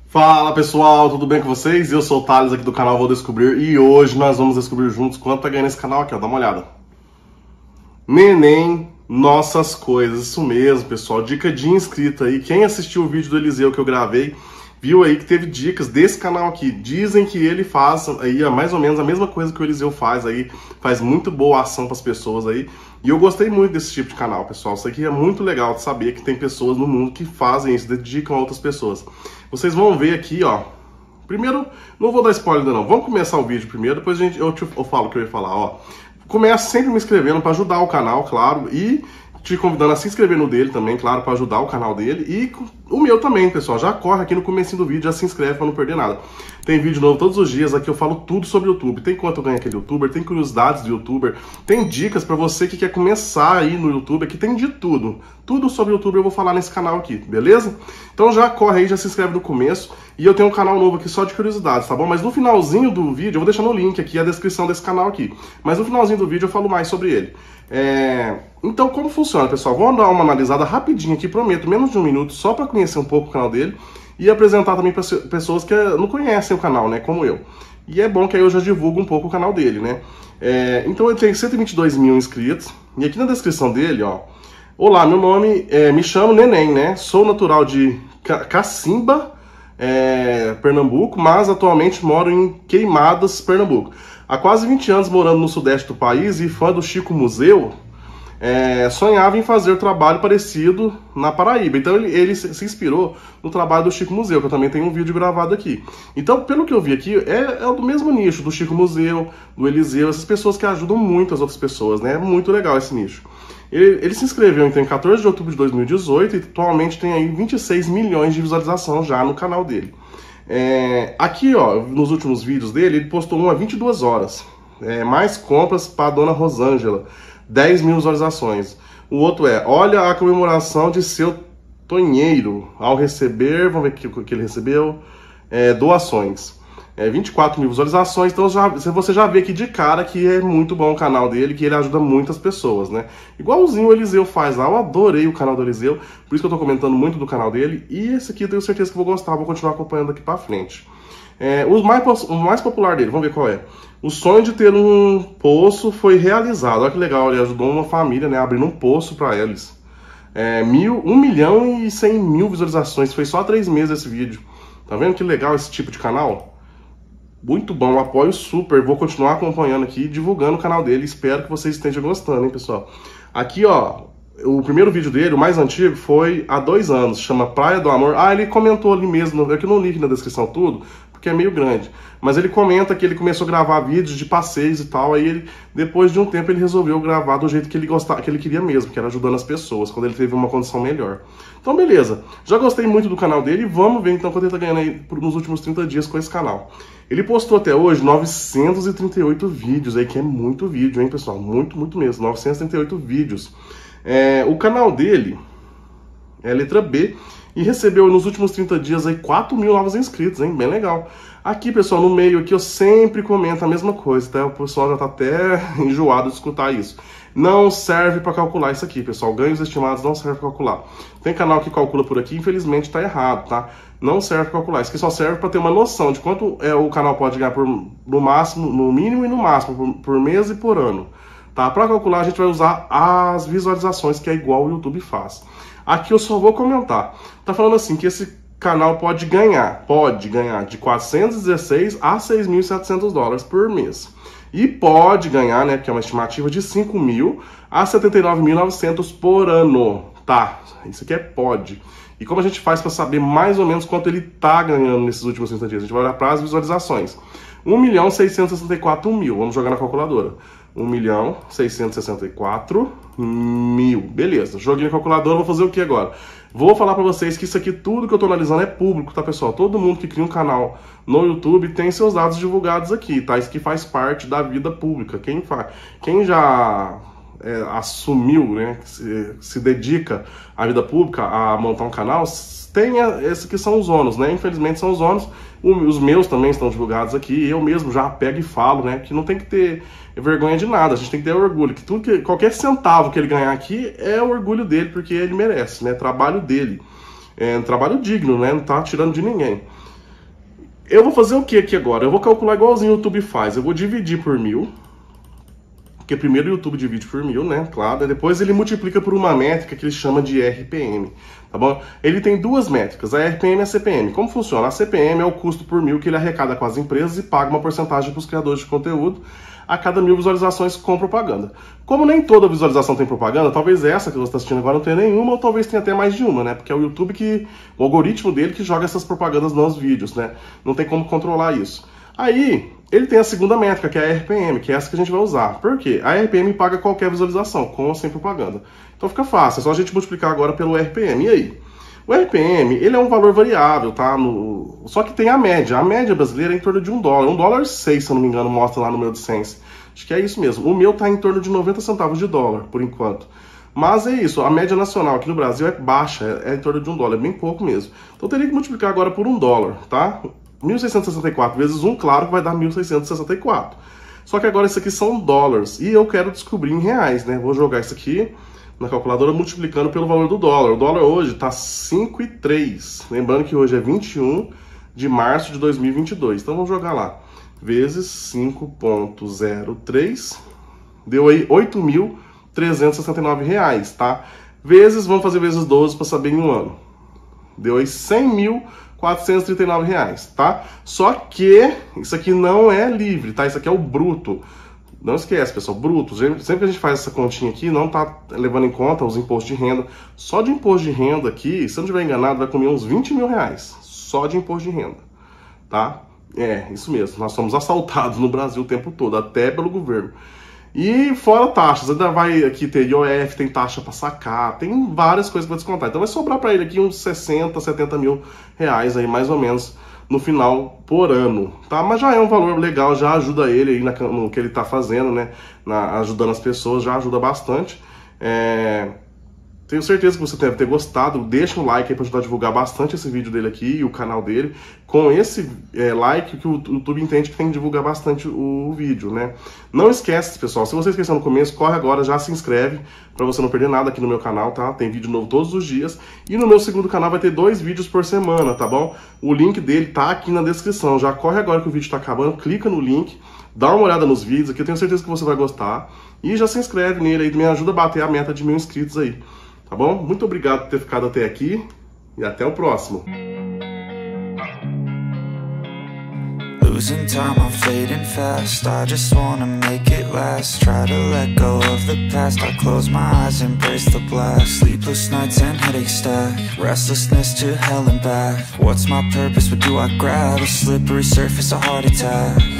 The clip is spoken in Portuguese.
Fala pessoal, tudo bem com vocês? Eu sou o Thales aqui do canal Vou Descobrir e hoje nós vamos descobrir juntos quanto tá ganhando esse canal aqui, ó, dá uma olhada. Neném, nossas coisas, isso mesmo pessoal, dica de inscrito aí. Quem assistiu o vídeo do Eliseu que eu gravei, viu aí que teve dicas desse canal aqui. Dizem que ele faz aí mais ou menos a mesma coisa que o Eliseu faz aí, faz muito boa ação para as pessoas aí. E eu gostei muito desse tipo de canal, pessoal. Isso aqui é muito legal de saber que tem pessoas no mundo que fazem isso, dedicam a outras pessoas. Vocês vão ver aqui, ó. Primeiro, não vou dar spoiler ainda não. Vamos começar o vídeo primeiro, depois eu falo o que eu ia falar, ó. Começa sempre me inscrevendo para ajudar o canal, claro, e te convidando a se inscrever no dele também, claro, para ajudar o canal dele. E o meu também, pessoal. Já corre aqui no comecinho do vídeo, já se inscreve para não perder nada. Tem vídeo novo todos os dias, aqui eu falo tudo sobre o YouTube. Tem quanto eu ganho aquele youtuber, tem curiosidades do youtuber, tem dicas para você que quer começar aí no YouTube, aqui tem de tudo. Tudo sobre o YouTube eu vou falar nesse canal aqui, beleza? Então já corre aí, já se inscreve no começo. E eu tenho um canal novo aqui só de curiosidades, tá bom? Mas no finalzinho do vídeo, eu vou deixar no link aqui a descrição desse canal aqui. Mas no finalzinho do vídeo eu falo mais sobre ele. Então como funciona, pessoal? Vamos dar uma analisada rapidinho aqui, prometo, menos de um minuto, só para conhecer um pouco o canal dele. E apresentar também para pessoas que não conhecem o canal, né, como eu. E é bom que aí eu já divulgo um pouco o canal dele, né. Então ele tem 122 mil inscritos. E aqui na descrição dele, ó. Olá, meu nome me chamo Neném, né. Sou natural de Cacimba, Pernambuco, mas atualmente moro em Queimadas, Pernambuco. Há quase 20 anos morando no sudeste do país e fã do Chico Museu, sonhava em fazer trabalho parecido na Paraíba. Então ele se inspirou no trabalho do Chico Museu, que eu também tenho um vídeo gravado aqui. Então, pelo que eu vi aqui, é do mesmo nicho, do Chico Museu, do Eliseu, essas pessoas que ajudam muito as outras pessoas, né? É muito legal esse nicho. Ele se inscreveu então, em 14 de outubro de 2018 e atualmente tem aí 26 milhões de visualização já no canal dele. Aqui, ó, nos últimos vídeos dele, ele postou um a 22 horas. Mais compras para a dona Rosângela. 10 mil visualizações. O outro olha a comemoração de seu tonheiro ao receber, vamos ver o que ele recebeu, doações. 24 mil visualizações, então você já vê aqui de cara que é muito bom o canal dele, que ele ajuda muitas pessoas, né? Igualzinho o Eliseu faz lá, eu adorei o canal do Eliseu, por isso que eu tô comentando muito do canal dele, e esse aqui eu tenho certeza que vou gostar, vou continuar acompanhando aqui pra frente. O mais popular dele, vamos ver qual é. O sonho de ter um poço foi realizado. Olha que legal, ele ajudou uma família, né, abrindo um poço para eles. 1 milhão e 100 mil visualizações, foi só 3 meses esse vídeo. Tá vendo que legal esse tipo de canal? Muito bom, apoio super. Vou continuar acompanhando aqui, divulgando o canal dele. Espero que vocês estejam gostando, hein, pessoal. Aqui, ó, o primeiro vídeo dele, o mais antigo, foi há 2 anos. Chama Praia do Amor. Ele comentou ali mesmo, é que eu não li aqui na descrição tudo, porque é meio grande. Mas ele comenta que ele começou a gravar vídeos de passeios e tal, aí depois de um tempo ele resolveu gravar do jeito que ele gostava, que ele queria mesmo, que era ajudando as pessoas, quando ele teve uma condição melhor. Então beleza, já gostei muito do canal dele e vamos ver então quanto ele tá ganhando aí nos últimos 30 dias com esse canal. Ele postou até hoje 938 vídeos aí, que é muito vídeo, hein, pessoal? Muito, muito mesmo, 938 vídeos. O canal dele é letra B, e recebeu nos últimos 30 dias aí 4 mil novos inscritos, hein? Bem legal. Aqui, pessoal, no meio aqui eu sempre comento a mesma coisa, tá? O pessoal já tá até enjoado de escutar isso. Não serve para calcular isso aqui, pessoal. Ganhos estimados não serve para calcular. Tem canal que calcula por aqui, infelizmente tá errado, tá? Não serve para calcular. Isso aqui só serve para ter uma noção de quanto o canal pode ganhar no máximo, no mínimo e no máximo, por mês e por ano. Tá? Para calcular a gente vai usar as visualizações, que é igual o YouTube faz. Aqui eu só vou comentar. Tá falando assim que esse canal pode ganhar de 416 a 6.700 dólares por mês. E pode ganhar, né, que é uma estimativa de 5 mil a 79.900 por ano. Tá, isso aqui pode. E como a gente faz para saber mais ou menos quanto ele tá ganhando nesses últimos 30 dias? A gente vai olhar para as visualizações. 1.664.000, vamos jogar na calculadora. 1.664.000, beleza, joguei na calculadora, vou fazer o que agora? Vou falar pra vocês que isso aqui, tudo que eu tô analisando é público, tá, pessoal? Todo mundo que cria um canal no YouTube tem seus dados divulgados aqui, tá? Isso aqui faz parte da vida pública. Quem já assumiu, né, se dedica à vida pública, a montar um canal, tem esses que são os ônus, né? Infelizmente são os ônus. Os meus também estão divulgados aqui. Eu mesmo já pego e falo, né? Que não tem que ter vergonha de nada. A gente tem que ter orgulho. Qualquer centavo que ele ganhar aqui é o orgulho dele, porque ele merece, né? Trabalho dele. É um trabalho digno, né? Não tá tirando de ninguém. Eu vou fazer o que aqui agora? Eu vou calcular igualzinho o YouTube faz. Eu vou dividir por 1000. Porque primeiro o YouTube divide por 1000, né? Claro. Depois ele multiplica por uma métrica que ele chama de RPM. Tá bom? Ele tem duas métricas, a RPM e a CPM. Como funciona? A CPM é o custo por 1000 que ele arrecada com as empresas e paga uma porcentagem para os criadores de conteúdo a cada 1000 visualizações com propaganda. Como nem toda visualização tem propaganda, talvez essa que você está assistindo agora não tenha nenhuma, ou talvez tenha até mais de uma, né? Porque é o YouTube o algoritmo dele que joga essas propagandas nos vídeos, né? Não tem como controlar isso. Aí, ele tem a segunda métrica, que é a RPM, que é essa que a gente vai usar. Por quê? A RPM paga qualquer visualização, com ou sem propaganda. Então fica fácil, é só a gente multiplicar agora pelo RPM. E aí? O RPM, ele é um valor variável, tá? Só que tem a média. A média brasileira é em torno de $1. $1,06, se eu não me engano, mostra lá no meu AdSense. Acho que é isso mesmo. O meu tá em torno de 90 centavos de dólar, por enquanto. Mas é isso, a média nacional aqui no Brasil é baixa, é em torno de $1, é bem pouco mesmo. Então eu teria que multiplicar agora por $1, tá? 1.664 vezes 1, claro que vai dar 1.664. Só que agora isso aqui são dólares, e eu quero descobrir em reais, né? Vou jogar isso aqui na calculadora multiplicando pelo valor do dólar. O dólar hoje tá 5,3. Lembrando que hoje é 21 de março de 2022. Então vamos jogar lá. Vezes 5,03. Deu aí R$8.369, tá? Vezes, vamos fazer vezes 12 para saber em um ano. Deu aí R$100.439, tá? Só que isso aqui não é livre, tá? Isso aqui é o bruto. Não esquece, pessoal, bruto. Sempre que a gente faz essa continha aqui, não tá levando em conta os impostos de renda. Só de imposto de renda aqui, se eu não estiver enganado, vai comer uns R$20 mil. Só de imposto de renda, tá? É, isso mesmo. Nós somos assaltados no Brasil o tempo todo, até pelo governo. E fora taxas, ainda vai aqui ter IOF, tem taxa para sacar, tem várias coisas para descontar. Então vai sobrar para ele aqui uns 60, 70 mil reais aí, mais ou menos, no final por ano, tá? Mas já é um valor legal, já ajuda ele aí no que ele tá fazendo, né? Ajudando as pessoas, já ajuda bastante. Tenho certeza que você deve ter gostado. Deixa um like aí para ajudar a divulgar bastante esse vídeo dele aqui e o canal dele. Com esse like que o YouTube entende que tem que divulgar bastante o vídeo, né? Não esquece, pessoal, se você esqueceu no começo, corre agora, já se inscreve para você não perder nada aqui no meu canal, tá? Tem vídeo novo todos os dias. E no meu segundo canal vai ter 2 vídeos por semana, tá bom? O link dele tá aqui na descrição. Já corre agora que o vídeo tá acabando, clica no link, dá uma olhada nos vídeos aqui, eu tenho certeza que você vai gostar. E já se inscreve nele aí, me ajuda a bater a meta de 1000 inscritos aí. Tá bom? Muito obrigado por ter ficado até aqui e até o próximo. Losing time, I'm fading fast. I just wanna make it last. Try to let go of the past. I close my eyes, embrace the blast. Sleepless nights and headaches stack. Restlessness to hell and back. What's my purpose? What do I grab? A slippery surface, a heart attack.